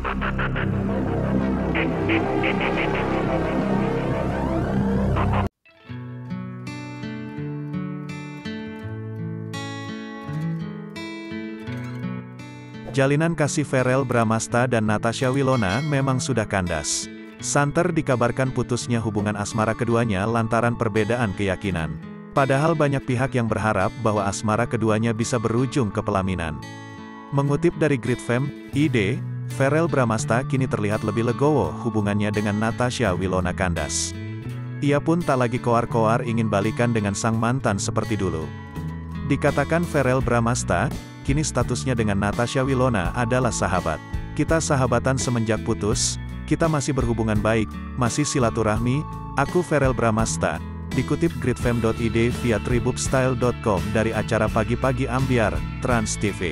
Jalinan kasih Verrell Bramasta dan Natasha Wilona memang sudah kandas. Santer dikabarkan putusnya hubungan asmara keduanya lantaran perbedaan keyakinan. Padahal banyak pihak yang berharap bahwa asmara keduanya bisa berujung ke pelaminan. Mengutip dari Grid.fem.id, Verrell Bramasta kini terlihat lebih legowo hubungannya dengan Natasha Wilona kandas. Ia pun tak lagi koar-koar ingin balikan dengan sang mantan seperti dulu. Dikatakan Verrell Bramasta, kini statusnya dengan Natasha Wilona adalah sahabat. Kita sahabatan semenjak putus, kita masih berhubungan baik, masih silaturahmi, aku Verrell Bramasta. Dikutip Grid.fem.id via tribubstyle.com dari acara Pagi-Pagi Ambyar, Trans TV.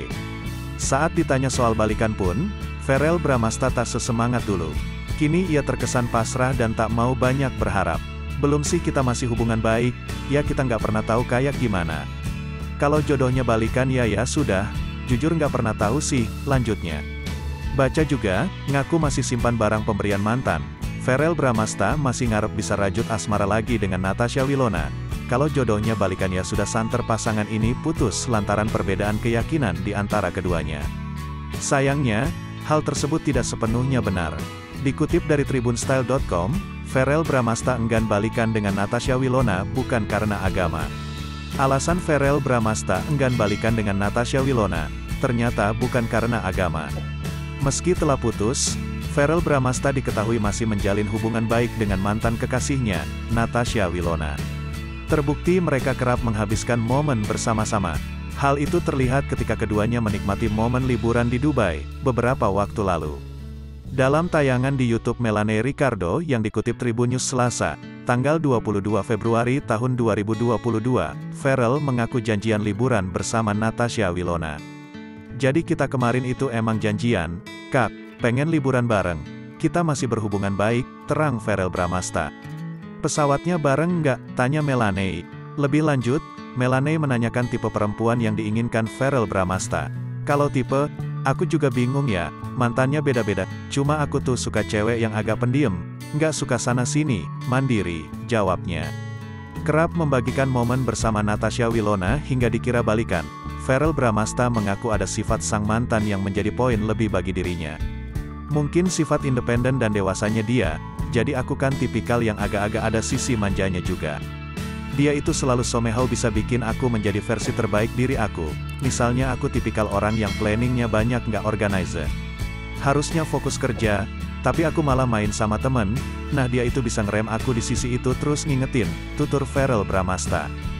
Saat ditanya soal balikan pun, Verrell Bramasta tak sesemangat dulu. Kini ia terkesan pasrah dan tak mau banyak berharap. Belum sih kita masih hubungan baik, ya kita nggak pernah tahu kayak gimana. Kalau jodohnya balikan ya sudah, jujur nggak pernah tahu sih, lanjutnya. Baca juga, ngaku masih simpan barang pemberian mantan. Verrell Bramasta masih ngarep bisa rajut asmara lagi dengan Natasha Wilona. Kalau jodohnya balikan ya sudah santer pasangan ini putus lantaran perbedaan keyakinan di antara keduanya. Sayangnya, hal tersebut tidak sepenuhnya benar. Dikutip dari tribunstyle.com, Verrell Bramasta enggan balikan dengan Natasha Wilona bukan karena agama. Alasan Verrell Bramasta enggan balikan dengan Natasha Wilona, ternyata bukan karena agama. Meski telah putus, Verrell Bramasta diketahui masih menjalin hubungan baik dengan mantan kekasihnya, Natasha Wilona. Terbukti mereka kerap menghabiskan momen bersama-sama. Hal itu terlihat ketika keduanya menikmati momen liburan di Dubai, beberapa waktu lalu. Dalam tayangan di YouTube Melanie Ricardo yang dikutip Tribun News Selasa, tanggal 22 Februari tahun 2022, Verrell mengaku janjian liburan bersama Natasha Wilona. Jadi kita kemarin itu emang janjian, Kak, pengen liburan bareng. Kita masih berhubungan baik, terang Verrell Bramasta. Pesawatnya bareng nggak? Tanya Melanie. Lebih lanjut, Melanie menanyakan tipe perempuan yang diinginkan Verrell Bramasta. Kalau tipe, aku juga bingung ya, mantannya beda-beda, cuma aku tuh suka cewek yang agak pendiam, nggak suka sana-sini, mandiri, jawabnya. Kerap membagikan momen bersama Natasha Wilona hingga dikira balikan, Verrell Bramasta mengaku ada sifat sang mantan yang menjadi poin lebih bagi dirinya. Mungkin sifat independen dan dewasanya dia, jadi aku kan tipikal yang agak-agak ada sisi manjanya juga. Dia itu selalu somehow bisa bikin aku menjadi versi terbaik diri aku. Misalnya aku tipikal orang yang planningnya banyak nggak organizer. Harusnya fokus kerja, tapi aku malah main sama temen. Nah dia itu bisa ngerem aku di sisi itu terus ngingetin, tutur Verrell Bramasta.